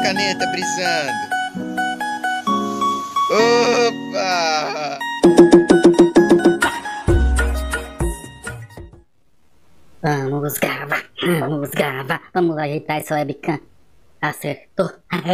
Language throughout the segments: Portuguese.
caneta brisando. Opa! Vamos gravar, vamos ajeitar essa webcam. Acertou.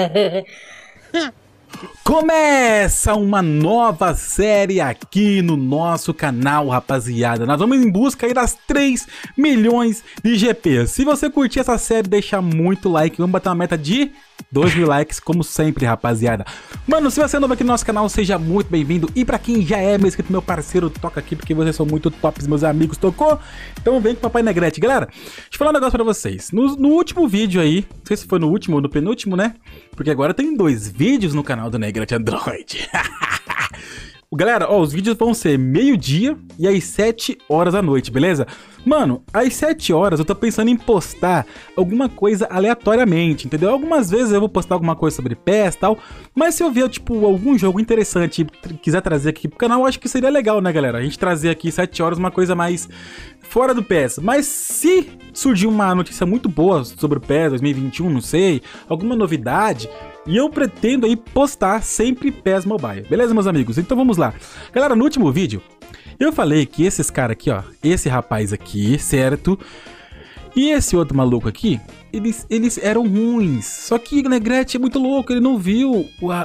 Começa uma nova série aqui no nosso canal, rapaziada. Nós vamos em busca aí das 3 milhões de GP. Se você curtir essa série, deixa muito like. Vamos bater uma meta de 2 mil likes, como sempre, rapaziada. Mano, se você é novo aqui no nosso canal, seja muito bem-vindo. E pra quem já é meu inscrito, meu parceiro, toca aqui, porque vocês são muito tops, meus amigos. Tocou? Então vem com o Papai Negrete. Galera, deixa eu falar um negócio pra vocês. No último vídeo aí, não sei se foi no último ou no penúltimo, né? Porque agora tem 2 vídeos no canal do Negrete Android. Galera, ó, os vídeos vão ser meio-dia e às 7 horas da noite, beleza? Mano, às 7 horas eu tô pensando em postar alguma coisa aleatoriamente, entendeu? Algumas vezes eu vou postar alguma coisa sobre PES e tal, mas se eu ver, tipo, algum jogo interessante e quiser trazer aqui pro canal, eu acho que seria legal, né, galera? A gente trazer aqui 7 horas uma coisa mais fora do PES. Mas se surgir uma notícia muito boa sobre o PES 2021, não sei, alguma novidade... E eu pretendo aí postar sempre PES Mobile, beleza, meus amigos? Então vamos lá. Galera, no último vídeo, eu falei que esses caras aqui, ó, esse rapaz aqui, certo? E esse outro maluco aqui, eles eram ruins. Só que o Negrete é muito louco, ele não viu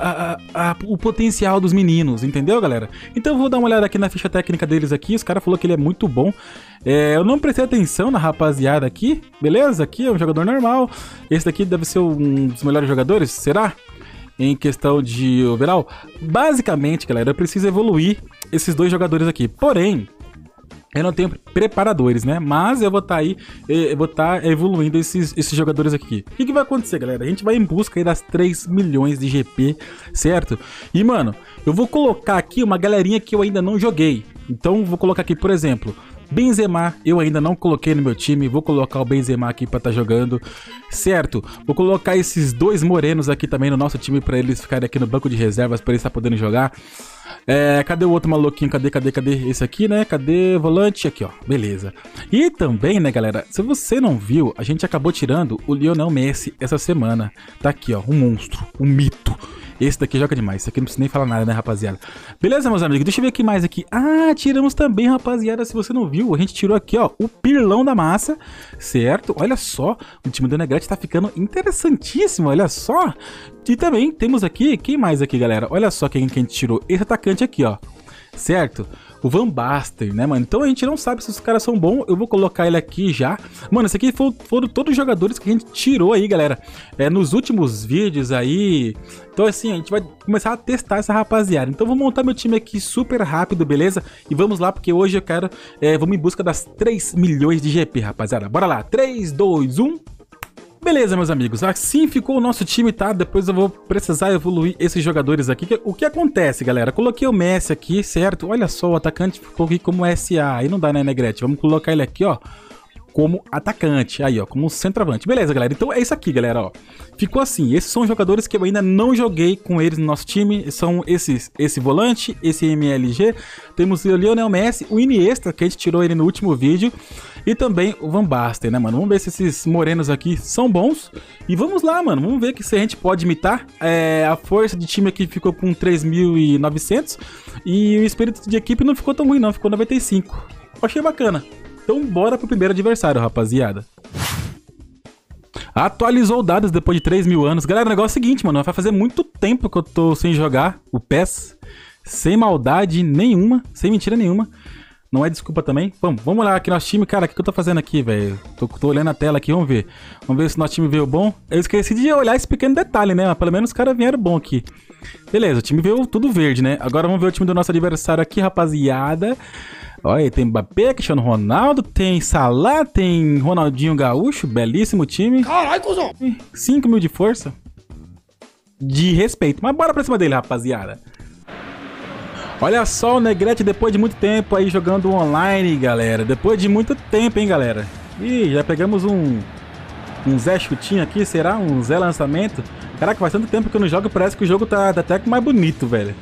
o potencial dos meninos, entendeu, galera? Então eu vou dar uma olhada aqui na ficha técnica deles aqui. Os caras falaram que ele é muito bom. Eu não prestei atenção na rapaziada aqui, beleza? Aqui é um jogador normal. Esse daqui deve ser um dos melhores jogadores, será? Em questão de overall. Basicamente, galera, eu preciso evoluir esses 2 jogadores aqui. Porém... eu não tenho preparadores, né? Mas eu vou estar aí, eu vou estar evoluindo esses jogadores aqui. O que vai acontecer, galera? A gente vai em busca aí das 3 milhões de GP, certo? E, mano, eu vou colocar aqui uma galerinha que eu ainda não joguei. Então, vou colocar aqui, por exemplo, Benzema, eu ainda não coloquei no meu time. Vou colocar o Benzema aqui pra estar jogando, certo? Vou colocar esses 2 morenos aqui também no nosso time pra eles ficarem aqui no banco de reservas, pra eles estar podendo jogar. Cadê o outro maluquinho? Cadê esse aqui, né? Cadê o volante? Aqui, ó. Beleza. E também, né, galera? Se você não viu, a gente acabou tirando o Lionel Messi essa semana. Tá aqui, ó. Um monstro. Um mito. Esse daqui joga demais. Esse aqui não precisa nem falar nada, né, rapaziada? Beleza, meus amigos? Deixa eu ver aqui mais aqui. Ah, tiramos também, rapaziada. Se você não viu, a gente tirou aqui, ó, o Pirlão da Massa, certo? Olha só, o time do Negrete tá ficando interessantíssimo, olha só. E também temos aqui, quem mais aqui, galera? Olha só quem a gente tirou. Esse atacante aqui, ó, certo? O Van Basten, né, mano? Então a gente não sabe se os caras são bons. Eu vou colocar ele aqui já. Mano, esse aqui foram todos os jogadores que a gente tirou aí, galera. Nos últimos vídeos aí. Então assim, a gente vai começar a testar essa rapaziada. Então vou montar meu time aqui super rápido, beleza? E vamos lá, porque hoje eu quero... vamos em busca das 3 milhões de GP, rapaziada. Bora lá. 3, 2, 1... Beleza, meus amigos, assim ficou o nosso time, tá? Depois eu vou precisar evoluir esses jogadores aqui. O que acontece, galera? Coloquei o Messi aqui, certo? Olha só, o atacante ficou aqui como SA. Aí não dá, né, Negrete? Vamos colocar ele aqui, ó, como atacante. Aí, ó, como centroavante. Beleza, galera? Então é isso aqui, galera, ó. Ficou assim. Esses são jogadores que eu ainda não joguei com eles no nosso time. São esse volante, esse MLG. Temos o Lionel Messi, o Iniesta, que a gente tirou ele no último vídeo. E também o Van Basten, né, mano? Vamos ver se esses morenos aqui são bons. E vamos lá, mano. Vamos ver se a gente pode imitar. A força de time aqui ficou com 3.900. E o espírito de equipe não ficou tão ruim, não. Ficou 95. Achei bacana. Então bora pro primeiro adversário, rapaziada. Atualizou dados depois de 3 mil anos. Galera, o negócio é o seguinte, mano. Vai fazer muito tempo que eu tô sem jogar o PES. Sem maldade nenhuma. Sem mentira nenhuma. Não é desculpa também. Vamos olhar aqui nosso time. Cara, o que eu tô fazendo aqui, velho? Tô olhando a tela aqui, vamos ver. Vamos ver se nosso time veio bom. Eu esqueci de olhar esse pequeno detalhe, né? Mas pelo menos os caras vieram bom aqui. Beleza, o time veio tudo verde, né? Agora vamos ver o time do nosso adversário aqui, rapaziada. Olha, tem Mbappé, Cristiano Ronaldo, tem Salah, tem Ronaldinho Gaúcho. Belíssimo time. Caralho, cuzão! 5 mil de força. De respeito. Mas bora pra cima dele, rapaziada. Olha só o Negrete depois de muito tempo aí jogando online, galera. Depois de muito tempo, hein, galera. Ih, já pegamos um Zé chutinho aqui, será? Um Zé lançamento. Caraca, faz tanto tempo que eu não jogo, parece que o jogo tá até mais bonito, velho.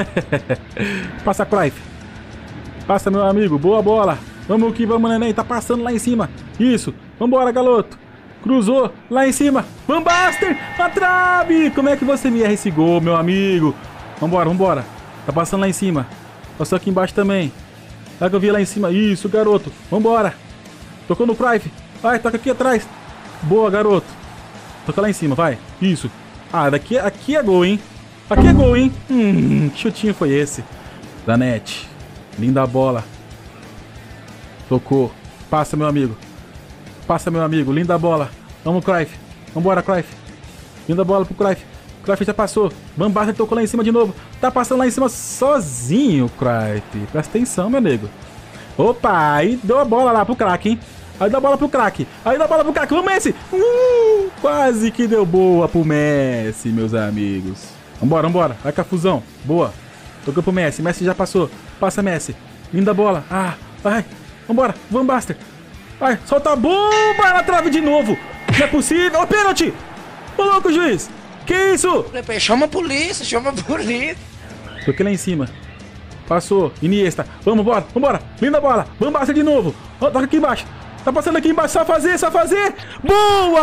Passa, Cruyff. Passa, meu amigo. Boa bola. Vamos que vamos, neném. Tá passando lá em cima. Isso. Vambora, galoto. Cruzou lá em cima. Van Basten na trave. Como é que você me erra esse gol, meu amigo? Vambora, vambora. Tá passando lá em cima. Passou aqui embaixo também. Será que eu vi lá em cima? Isso, garoto. Vambora. Tocou no Cruyff. Vai, toca aqui atrás. Boa, garoto. Toca lá em cima, vai. Isso. Ah, aqui é gol, hein? Aqui é gol, hein? Que chutinho foi esse? Zanetti. Linda bola. Tocou. Passa, meu amigo. Passa, meu amigo. Linda bola. Vamos, Cruyff. Vambora, Cruyff. Linda bola pro Cruyff. Cruyff já passou. Van Basten tocou lá em cima de novo. Tá passando lá em cima sozinho, Cruyff. Presta atenção, meu amigo. Opa, aí deu a bola lá pro craque, hein? Aí dá a bola pro craque. Aí dá a bola pro craque. Vamos, Messi. Quase que deu boa pro Messi, meus amigos. Vambora, vambora. Vai com a fusão. Boa. Tocou pro Messi. Messi já passou. Passa, Messi. Linda bola. Ah, vai. Vambora. Van Basten. Vai, solta a bomba na trave de novo. Não é possível. Ó, pênalti. Ô, louco, juiz. Que isso? Chama a polícia, chama a polícia. Toquei lá em cima. Passou. Iniesta. Vamos, bora, vambora. Linda bola. Van Basten de novo. Ó, toca aqui embaixo. Tá passando aqui embaixo. Só fazer, só fazer. Boa!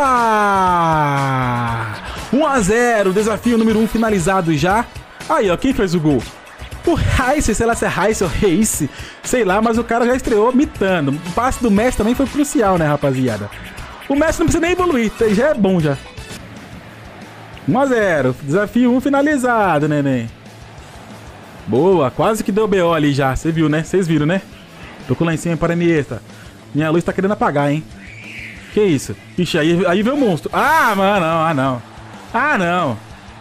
1-0. Desafio número 1 finalizado já. Aí, ó. Quem fez o gol? O Rice, sei lá se é Rice ou Reis, sei lá, mas o cara já estreou mitando. O passe do Messi também foi crucial, né, rapaziada? O Messi não precisa nem evoluir, já é bom já. 1-0, desafio 1 finalizado, neném. Boa, quase que deu BO ali já, você viu, né? Vocês viram, né? Tocou lá em cima para Iniesta. Minha luz tá querendo apagar, hein? Que isso? Ixi, aí veio o monstro. Ah, mano, ah, não. Ah, não.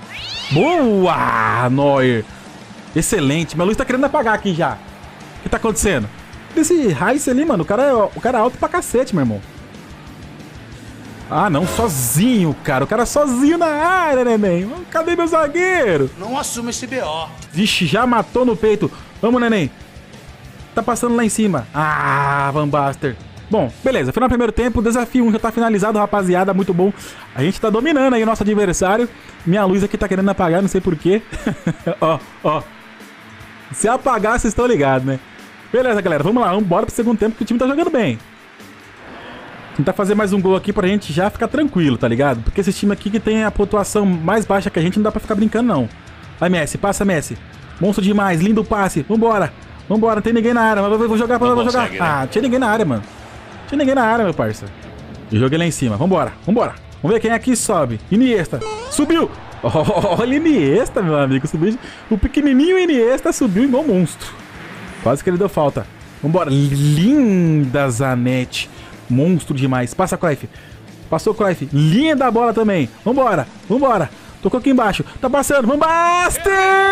Boa, Neuer. Excelente. Minha luz tá querendo apagar aqui já. O que tá acontecendo? Esse Rice ali, mano, o cara é alto pra cacete, meu irmão. Ah, não, sozinho, cara. O cara sozinho na área, neném. Cadê meu zagueiro? Não assume esse BO. Vixe, já matou no peito. Vamos, neném. Tá passando lá em cima. Ah, Van Basten. Bom, beleza. Final do primeiro tempo. Desafio 1 já tá finalizado, rapaziada. Muito bom. A gente tá dominando aí o nosso adversário. Minha luz aqui tá querendo apagar, não sei porquê. Ó, ó. Se apagar, vocês estão ligados, né? Beleza, galera. Vamos lá. Vamos embora pro segundo tempo que o time tá jogando bem. Tentar fazer mais um gol aqui pra gente já ficar tranquilo, tá ligado? Porque esse time aqui que tem a pontuação mais baixa que a gente não dá pra ficar brincando, não. Vai, Messi. Passa, Messi. Monstro demais. Lindo passe. Vambora. Vambora. Não tem ninguém na área. Vou jogar. Vou jogar. Né? Ah, tinha ninguém na área, mano. Tinha ninguém na área, meu parça. E joguei lá em cima. Vambora. Vambora. Vamos ver quem aqui sobe. Iniesta. Subiu. Olha, Iniesta, meu amigo. Subiu. O pequenininho Iniesta subiu igual monstro. Quase que ele deu falta. Vambora. Linda Zanetti. Monstro demais. Passa, Cruyff. Passou, Cruyff. Linda bola também. Vambora. Vambora. Tocou aqui embaixo. Tá passando. Van Basten!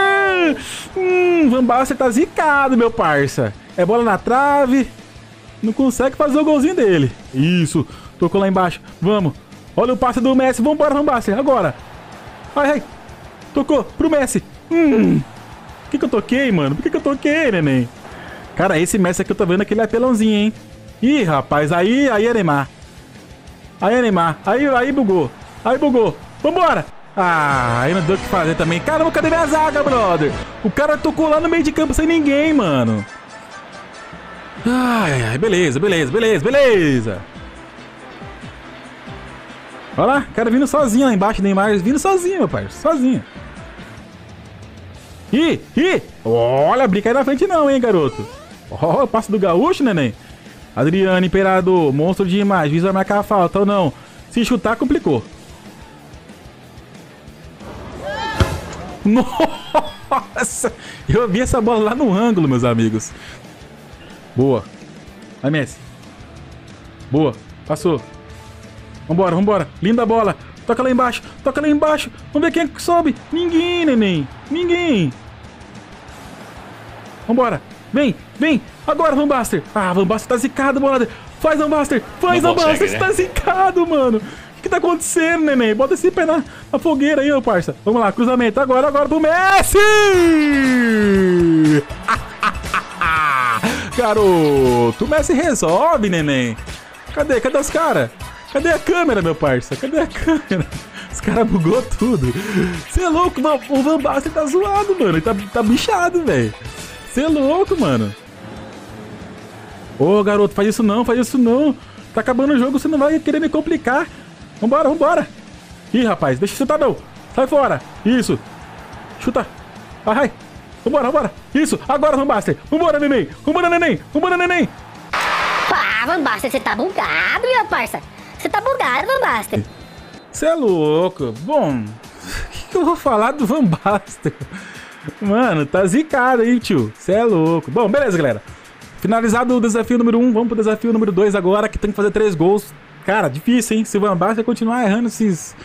Van Basten tá zicado, meu parça. É bola na trave. Não consegue fazer o golzinho dele. Isso. Tocou lá embaixo. Vamos. Olha o passe do Messi. Vambora, Van Basten. Agora. Ai, ai. Tocou pro Messi. Por que eu toquei, mano? Por que eu toquei, neném? Cara, esse Messi aqui eu tô vendo que ele é pelãozinho, hein? Ih, rapaz. Aí é Neymar. Aí é Neymar. Aí bugou. Aí bugou. Vambora. Ah, aí não deu o que fazer também. Caramba, cadê minha zaga, brother? O cara tocou lá no meio de campo sem ninguém, mano. Ai, ai, beleza. Olha lá, o cara vindo sozinho lá embaixo, Neymar vindo sozinho, meu pai, sozinho. Ih, olha, brinca aí na frente não, hein, garoto. Ó, o passe do gaúcho, neném. Adriano, Imperador, monstro demais, juiz vai marcar a falta ou não. Se chutar, complicou. Nossa, eu vi essa bola lá no ângulo, meus amigos. Boa. Vai, Messi. Boa, passou. Vambora, vambora. Linda bola. Toca lá embaixo. Toca lá embaixo. Vamos ver quem é que sobe. Ninguém, neném. Ninguém. Vambora. Vem, vem. Agora, Van Basten. Ah, Van Basten tá zicado, bola. Faz, Van Basten. Faz, Van Basten. Você tá zicado, mano. O que tá acontecendo, neném? Bota esse pé na fogueira aí, meu parça. Vamos lá, cruzamento. Agora pro Messi. Garoto. O Messi resolve, neném. Cadê os caras? Cadê a câmera, meu parça? Cadê a câmera? Os caras bugou tudo. Você é louco, o Van Basten tá zoado, mano. Ele tá bichado, velho. Você é louco, mano. Ô, garoto, faz isso não. Tá acabando o jogo, você não vai querer me complicar. Vambora, vambora. Ih, rapaz, deixa eu chutar não. Sai fora. Isso. Chuta. Vai. Vambora, vambora. Isso. Agora, Van Basten. Vambora, neném. Vambora, neném. Vambora, neném. Pá, Van Basten, você tá bugado, meu parça. Você tá bugado, Van Basten. Você é louco. Bom, o que eu vou falar do Van Basten? Mano, tá zicado aí, tio. Você é louco. Bom, beleza, galera. Finalizado o desafio número 1, vamos pro desafio número 2 agora, que tem que fazer 3 gols. Cara, difícil, hein? Se o Van Basten continuar errando esses...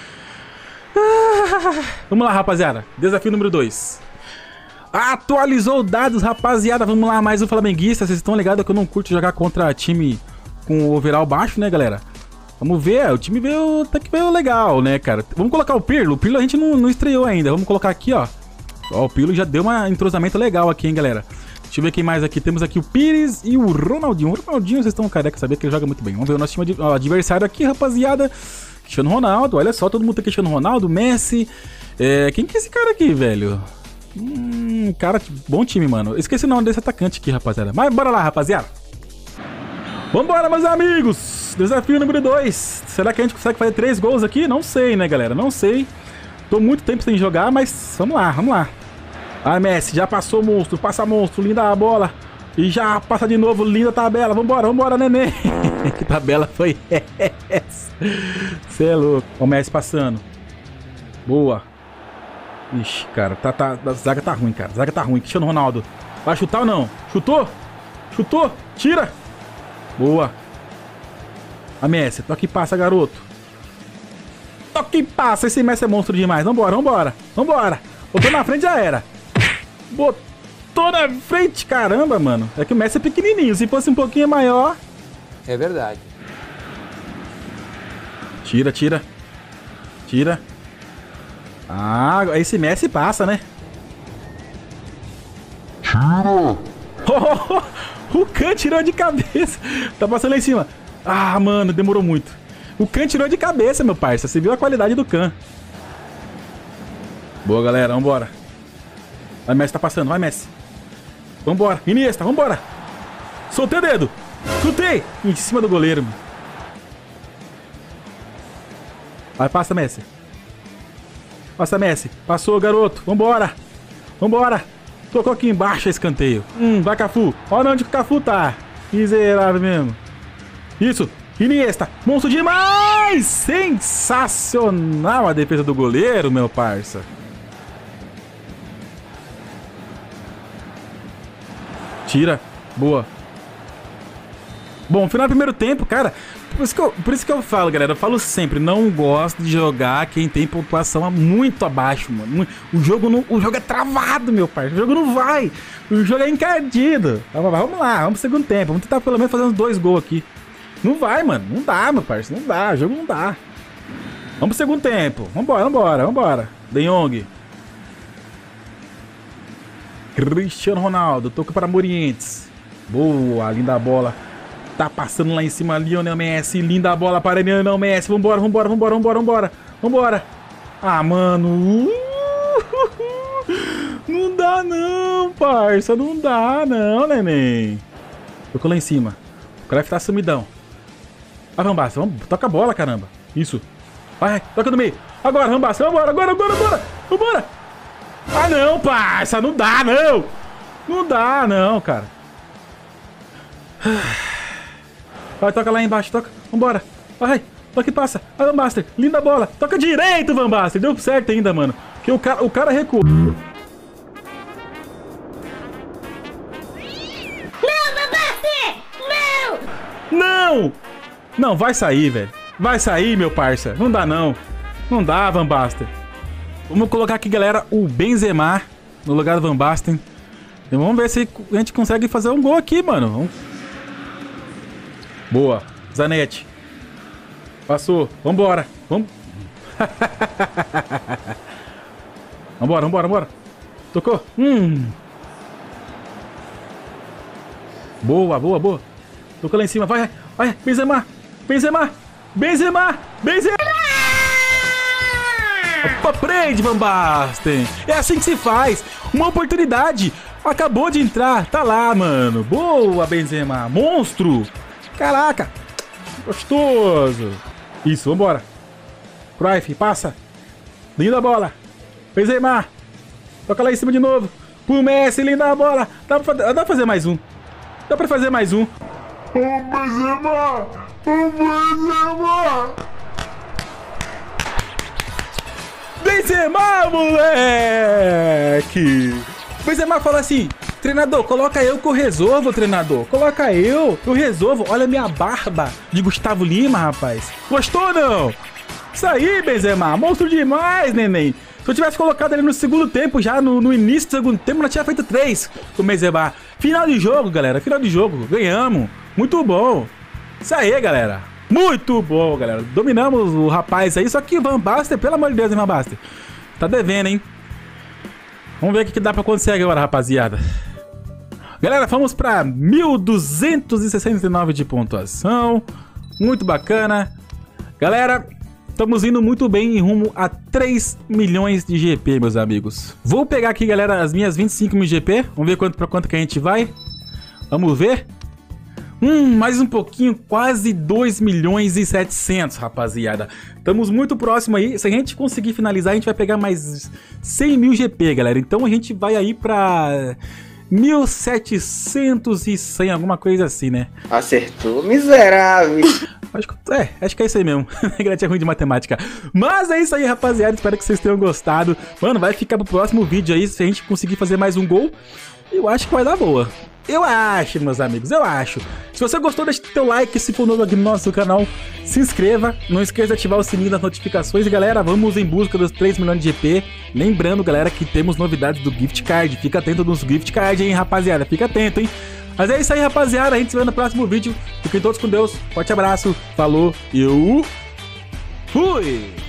Vamos lá, rapaziada. Desafio número 2. Atualizou dados, rapaziada. Vamos lá, mais um flamenguista. Vocês estão ligados que eu não curto jogar contra time com overall baixo, né, galera? Vamos ver, o time veio, até que veio legal, né, cara? Vamos colocar o Pirlo. O Pirlo a gente não estreou ainda. Vamos colocar aqui, ó. Ó, o Pirlo já deu um entrosamento legal aqui, hein, galera? Deixa eu ver quem mais aqui. Temos aqui o Pires e o Ronaldinho. O Ronaldinho, vocês estão careca, sabia que ele joga muito bem. Vamos ver o nosso time adversário aqui, rapaziada. Cristiano Ronaldo, olha só, todo mundo tem Cristiano Ronaldo, Messi. Quem que é esse cara aqui, velho? Cara, bom time, mano. Esqueci o nome desse atacante aqui, rapaziada. Mas bora lá, rapaziada. Vambora, meus amigos. Desafio número 2. Será que a gente consegue fazer 3 gols aqui? Não sei, né, galera? Não sei. Tô muito tempo sem jogar, mas vamos lá, vamos lá. Ah, Messi, já passou monstro, passa monstro, linda a bola. E já passa de novo, linda tabela. Vambora, vambora, neném. Que tabela foi essa? Você é louco. Ó, o Messi passando. Boa. Ixi, cara, a zaga tá ruim, cara. A zaga tá ruim. Cristiano Ronaldo. Vai chutar ou não? Chutou? Chutou? Tira. Boa. A Messi, toque e passa, garoto. Toque e passa. Esse Messi é monstro demais. Vambora, vambora. Vambora. Botou na frente, já era. Botou na frente, caramba, mano. É que o Messi é pequenininho. Se fosse um pouquinho maior... É verdade. Tira, tira. Tira. Ah, esse Messi passa, né? Tira. O Kahn tirou de cabeça. Tá passando lá em cima. Ah, mano, demorou muito. O Kahn tirou de cabeça, meu parça. Você viu a qualidade do Kahn. Boa, galera. Vambora. Vai, Messi tá passando. Vai, Messi. Vambora. Iniesta, vambora. Soltei o dedo. Chutei. Em cima do goleiro. Vai, passa, Messi. Passa, Messi. Passou, garoto. Vambora. Vambora. Tocou aqui embaixo, escanteio. Vai, Cafu. Olha onde o Cafu tá. Miserável mesmo. Isso. Iniesta. Monstro demais. Sensacional a defesa do goleiro, meu parça. Tira. Boa. Bom, final do primeiro tempo, cara. Por isso que eu falo, galera. Eu falo sempre, não gosto de jogar quem tem pontuação muito abaixo, mano. O jogo é travado, meu pai. O jogo não vai. O jogo é encardido. Vamos lá, vamos pro segundo tempo. Vamos tentar pelo menos fazer uns 2 gols aqui. Não vai, mano. Não dá, meu parceiro. Não dá. O jogo não dá. Vamos pro segundo tempo. Vambora, vambora, vambora. De Jong. Cristiano Ronaldo. Toca para Morientes. Boa, linda bola. Tá passando lá em cima, Lionel Messi. Linda bola para Lionel Messi. Vambora, vambora, vambora, vambora, vambora. Vambora. Ah, mano. Não dá não, parça. Não dá não, neném. Tocou lá em cima. O cara tá sumidão. Vai, Van Basten. Vamos, toca a bola, caramba. Isso. Vai, toca no meio. Agora, Van Basten. Vambora, agora, agora, agora. Vambora. Ah, não, parça. Não dá, não. Não dá, não, cara. Vai, toca lá embaixo, toca. Vambora. Vai, toca e passa. Vai, Van Basten. Linda bola. Toca direito, Van Basten. Deu certo ainda, mano. Porque o cara recuou. Não, Van Basten! Não! Não! Não, vai sair, velho. Vai sair, meu parça. Não dá, não. Não dá, Van Basten. Vamos colocar aqui, galera, o Benzema no lugar do Van Basten. E vamos ver se a gente consegue fazer um gol aqui, mano. Vamos... Boa. Zanetti. Passou. Vambora. Vamos. Vambora, vambora, vambora. Tocou. Boa, boa, boa. Tocou lá em cima. Vai, vai. Benzema. Benzema. Benzema. Benzema. Aprende, Van Basten. É assim que se faz. Uma oportunidade. Acabou de entrar. Tá lá, mano. Boa, Benzema. Monstro. Caraca. Gostoso. Isso, vambora. Cruyff, passa. Linda bola. Benzema. Toca lá em cima de novo. Pro Messi, linda bola. Dá pra fazer mais um. Dá pra fazer mais um. Benzema! Benzema! Benzema, moleque! Benzema fala assim: treinador, coloca eu que eu resolvo, treinador. Coloca eu resolvo. Olha a minha barba de Gustavo Lima, rapaz. Gostou ou não? Isso aí, Benzema. Monstro demais, neném. Se eu tivesse colocado ele no segundo tempo, já no início do segundo tempo, nós tinha feito 3 com o Benzema. Final de jogo, galera. Final de jogo. Ganhamos. Muito bom. Isso aí, galera. Muito bom, galera. Dominamos o rapaz aí. Só que Van Basten, pelo amor de Deus, hein, Van Basten. Tá devendo, hein? Vamos ver o que dá pra acontecer agora, rapaziada. Galera, vamos pra 1269 de pontuação. Muito bacana. Galera, estamos indo muito bem em rumo a 3 milhões de GP, meus amigos. Vou pegar aqui, galera, as minhas 25 mil GP. Vamos ver pra quanto que a gente vai. Vamos ver. Mais um pouquinho, quase 2 milhões e 700, rapaziada. Estamos muito próximo aí. Se a gente conseguir finalizar, a gente vai pegar mais 100 mil GP, galera. Então a gente vai aí pra 1.700 e 100, alguma coisa assim, né? Acertou, miserável. Acho que é isso aí mesmo. A galera é ruim de matemática. Mas é isso aí, rapaziada. Espero que vocês tenham gostado. Mano, vai ficar pro próximo vídeo aí. Se a gente conseguir fazer mais um gol, eu acho que vai dar boa. Eu acho, meus amigos, eu acho. Se você gostou, deixa teu like. Se for novo aqui no nosso canal, se inscreva. Não esqueça de ativar o sininho das notificações. E galera, vamos em busca dos 3 milhões de GP. Lembrando, galera, que temos novidades do Gift Card. Fica atento nos Gift Card, hein, rapaziada. Fica atento, hein. Mas é isso aí, rapaziada. A gente se vê no próximo vídeo. Fiquem todos com Deus. Forte abraço. Falou. Eu fui.